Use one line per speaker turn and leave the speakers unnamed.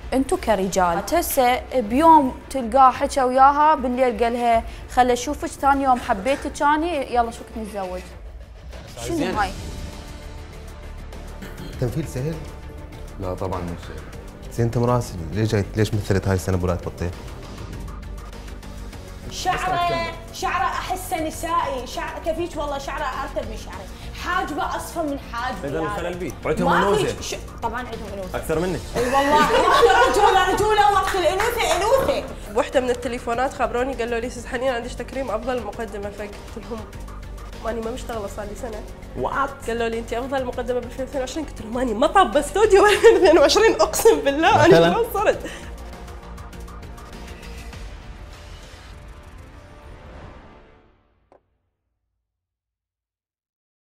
انتم كرجال هسه بيوم تلقاه حكى وياها بالليل قالها خل اشوفك، ثاني يوم حبيتك اني يلا شو كنت نتزوج. شنو هاي؟
تمثيل سهل؟
لا طبعا مو سهل.
زين انت مراسل ليش مثلت هاي السنه بولايه بطيخ؟
شعره احسه نسائي، شعر كفيك والله، شعره ارتب من شعري، حاجبه اصفر من حاجبي.
اذا الخلل بيه، وعندهم انوثه.
طبعا عندهم انوثه
اكثر منك.
اي والله رجوله وقت الانوثه انوثه.
بوحده من التليفونات خبروني قالوا لي استاذ حنين عندك تكريم افضل مقدمه، فقلت لهم ماني ما مشتغله صار لي سنه.
وات
قالوا لي انت افضل مقدمه ب 2022، قلت لهم ماني ما طب استوديو 2022 اقسم بالله انا ما صرت.